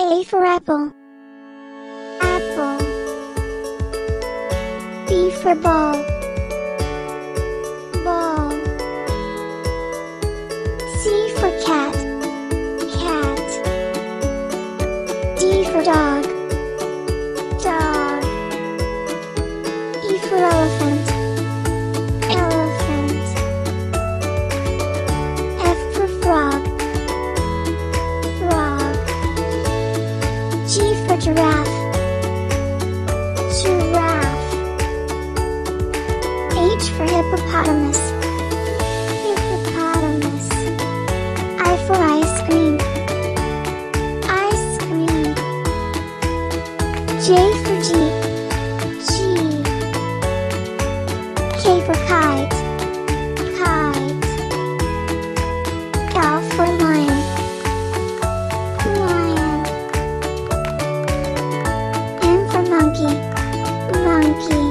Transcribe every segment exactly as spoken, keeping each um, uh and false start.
A for apple. Apple. B for ball. Ball. C for cat. Cat. D for dog. Dog. E for elephant. Elephant. F for frog. Frog. G for giraffe. Giraffe. H for hippopotamus. Hippopotamus. I for ice cream. Ice cream. J for jeep. Jeep. K for kite. Kite. L for lion. Lion. M for monkey. Monkey.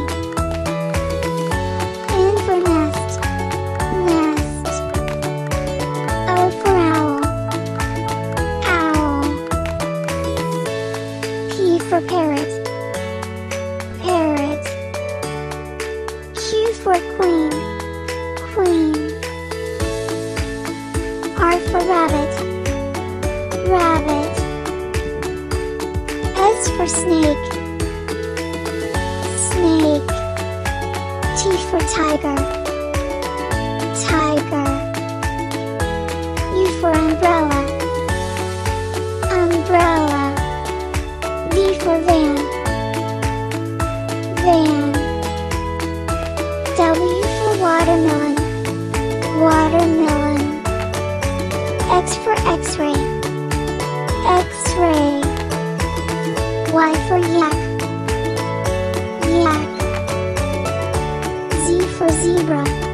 N for nest. Nest. O for owl. Owl. P for parrot. Parrot. Q for queen. Queen. R for rabbit. Rabbit. S for snake. Snake. T for tiger. Tiger. U for umbrella. Umbrella. V for van. Van. W for watermelon. Watermelon. X for x-ray. X-ray. Y for yak. Yak. Z for zebra.